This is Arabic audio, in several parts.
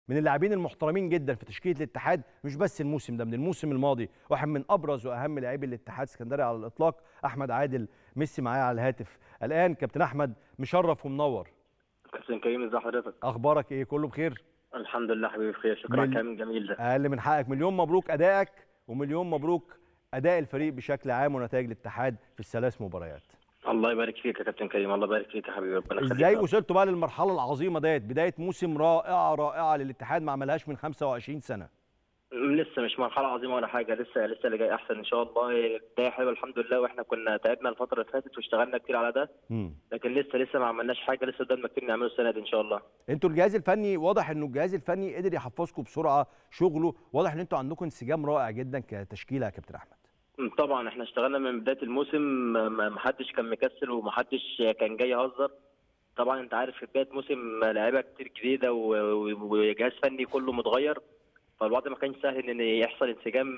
من اللاعبين المحترمين جدا في تشكيله الاتحاد، مش بس الموسم ده، من الموسم الماضي، واحد من ابرز واهم لاعبي الاتحاد السكندري على الاطلاق، احمد عادل ميسي معايا على الهاتف الان. كابتن احمد مشرف ومنور. كابتن كريم، ازي حضرتك؟ اخبارك ايه؟ كله بخير؟ الحمد لله حبيبي بخير، شكرا على الكلام الجميل ده. اقل من حقك، مليون مبروك ادائك ومليون مبروك اداء الفريق بشكل عام ونتائج الاتحاد في الثلاث مباريات. الله يبارك فيك يا كابتن كريم، الله يبارك فيك يا حبيبي، ربنا يخليك. ازاي وصلتوا بقى للمرحله العظيمه ديت؟ بدايه موسم رائعه رائعه للاتحاد ما عملهاش من 25 سنه. لسه مش مرحله عظيمه ولا حاجه، لسه اللي جاي احسن ان شاء الله. بدايه حلوه الحمد لله، واحنا كنا تعبنا الفتره اللي فاتت واشتغلنا كتير على ده. لكن لسه ما عملناش حاجه، لسه قدامنا كتير نعمله السنه دي ان شاء الله. انتوا الجهاز الفني، واضح انه الجهاز الفني قدر يحفظكم بسرعه شغله، واضح ان انتوا عندكم انسجام رائع جدا كتشكيله يا كابتن احمد. طبعا احنا اشتغلنا من بدايه الموسم، ما حدش كان مكسل وما حدش كان جاي يهزر. طبعا انت عارف في بدايه موسم لعيبه كتير جديده وجهاز فني كله متغير، فالوضع ما كانش سهل ان يحصل انسجام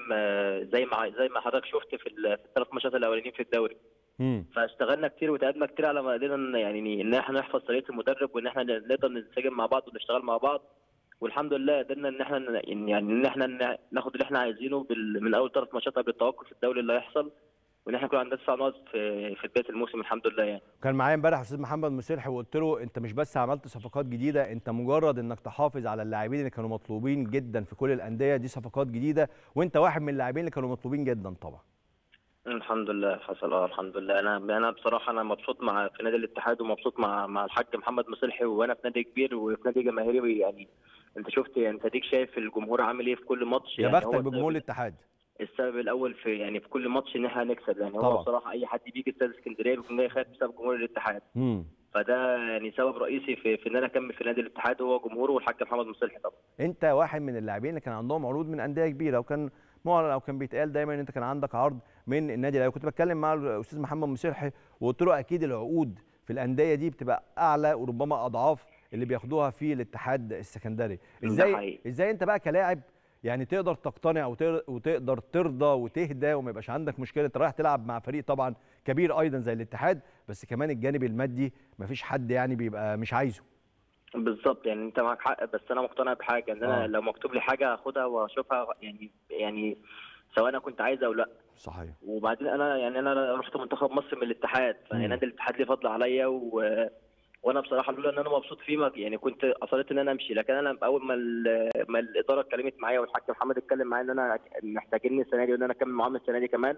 زي ما حضرتك شفت في الثلاث ماتشات الاولانيين في الدوري. فاشتغلنا كتير وتعبنا كتير على ما قدرنا يعني ان احنا نحفظ طريقه المدرب، وان احنا نقدر ننسجم مع بعض ونشتغل مع بعض. والحمد لله قدرنا ان احنا ناخد اللي احنا عايزينه من اول ثلاث ماتشات قبل التوقف الدولي اللي هيحصل، وان احنا كنا عندنا 9 نقط في بدايه الموسم الحمد لله يعني. كان معايا امبارح استاذ محمد مسرحي وقلت له انت مش بس عملت صفقات جديده، انت مجرد انك تحافظ على اللاعبين اللي كانوا مطلوبين جدا في كل الانديه، دي صفقات جديده، وانت واحد من اللاعبين اللي كانوا مطلوبين جدا طبعا. الحمد لله حصل. الحمد لله. انا بصراحه انا مبسوط في نادي الاتحاد، ومبسوط مع الحاج محمد مسلحي، وانا في نادي كبير وفي نادي جماهيري يعني. انت شفت، انت ديك شايف الجمهور عامل ايه في كل ماتش. يا بختك بجمهور الاتحاد. السبب الاول في كل ماتش ان احنا نكسب يعني. طبعا. هو بصراحه اي حد بيجي استاد اسكندريه بيكون جاي خايف بسبب جمهور الاتحاد. فده يعني سبب رئيسي في ان انا اكمل في نادي الاتحاد، هو جمهوره والحاج محمد مسلحي طبعا. انت واحد من اللاعبين اللي كان عندهم عروض من انديه كبيره، وكان معلن او كان بيتقال دايما ان انت كان عندك عرض من النادي الاهلي. كنت بتكلم مع الاستاذ محمد مسلحي وقلت له اكيد العقود في الانديه دي بتبقى اعلى وربما اضعاف اللي بياخدوها في الاتحاد السكندري. ازاي انت بقى كلاعب يعني تقدر تقتنع وتقدر ترضى وتهدى وما يبقاش عندك مشكله؟ انت رايح تلعب مع فريق طبعا كبير ايضا زي الاتحاد، بس كمان الجانب المادي ما فيش حد يعني بيبقى مش عايزه. بالظبط، يعني انت معاك حق، بس انا مقتنع بحاجه ان انا لو مكتوب لي حاجه هاخدها واشوفها يعني سواء انا كنت عايزها او لا. صحيح. وبعدين انا رحت منتخب مصر من الاتحاد، فنادي الاتحاد ليه فضل عليا وانا بصراحه لولا ان انا مبسوط فيه يعني كنت اصريت ان انا امشي. لكن انا اول ما الاداره اتكلمت معايا والحاج محمد اتكلم معايا ان انا محتاجيني السنه دي وان انا اكمل معاهم السنه دي كمان،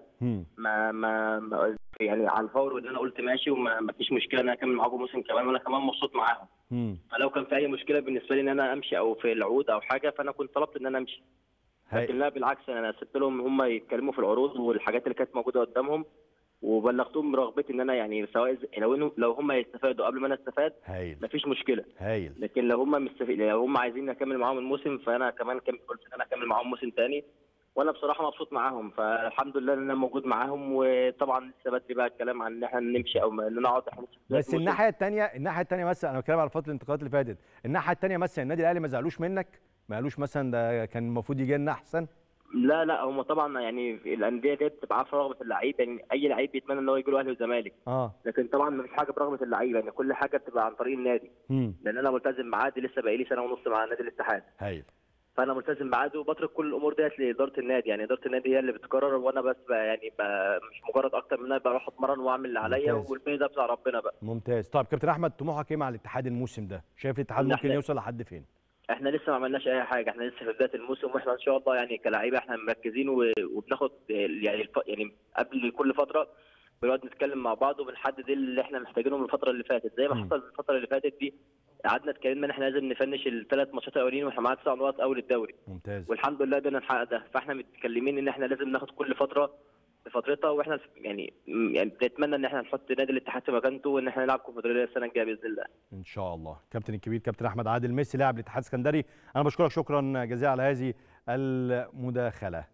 ما يعني على الفور، وان انا قلت ماشي وما فيش مشكله ان انا اكمل معاهم موسم كمان، وانا كمان مبسوط معاهم. فلو كان في اي مشكله بالنسبه لي ان انا امشي او في العقود او حاجه، فانا كنت طلبت ان انا امشي. لكن لا بالعكس، انا سبت لهم هم يتكلموا في العروض والحاجات اللي كانت موجوده قدامهم، وبلغتهم برغبتي ان انا يعني سواء لو هم يستفادوا قبل ما انا استفاد مفيش مشكله. لكن لو هم عايزين اكمل معاهم الموسم، فانا كمان قلت ان انا اكمل معاهم موسم ثاني، وانا بصراحه مبسوط معاهم. فالحمد لله ان انا موجود معاهم. وطبعا لسه بدري بقى الكلام عن ان احنا نمشي او ان نقعد. بس الناحيه الثانيه مثلا، انا بتكلم على فتره الانتقالات اللي فاتت، الناحيه الثانيه مثلا النادي الاهلي ما زعلوش منك؟ ما قالوش مثلا ده كان المفروض يجي لنا احسن؟ لا هم طبعا يعني الانديه ديت بتبقى عارفه رغبه اللعيب، يعني اي لعيب بيتمنى ان هو يجي له اهلي والزمالك. لكن طبعا ما فيش حاجه برغبه اللعيبه، يعني كل حاجه بتبقى عن طريق النادي. لان انا ملتزم بعقدي، لسه بقى لي سنه ونص مع نادي الاتحاد. فانا ملتزم بعقدي وبترك كل الامور ديت لاداره النادي، يعني اداره النادي هي اللي بتقرر، وانا بس يعني مش مجرد اكتر من ان انا بروح اتمرن واعمل اللي عليا، والباقي ده بتاع ربنا بقى. ممتاز. طيب كابتن احمد، طموحك ايه مع الاتحاد الموسم ده؟ شايف الاتحاد ممكن يوصل لحد فين؟ احنا لسه ما عملناش اي حاجه، احنا لسه في بدايه الموسم، واحنا ان شاء الله يعني كلاعيبه احنا مركزين وبناخد يعني قبل كل فتره بنقعد نتكلم مع بعض وبنحدد اللي احنا محتاجينه من الفتره اللي فاتت. زي ما حصل الفتره اللي فاتت دي، قعدنا اتكلمنا ان احنا لازم نفنش الثلاث ماتشات الاولين واحنا معانا 9 نقط اول الدوري. ممتاز. والحمد لله قدرنا نحقق ده. فاحنا متكلمين ان احنا لازم ناخد كل فتره بفترتها، واحنا يعني بنتمنى ان احنا نحط نادي الاتحاد في مكانته، وان احنا نلعب كونفدراليه السنه الجايه باذن الله. ان شاء الله. كابتن الكبير كابتن احمد عادل ميسي لاعب الاتحاد السكندري، انا بشكرك شكرا جزيلا على هذه المداخله.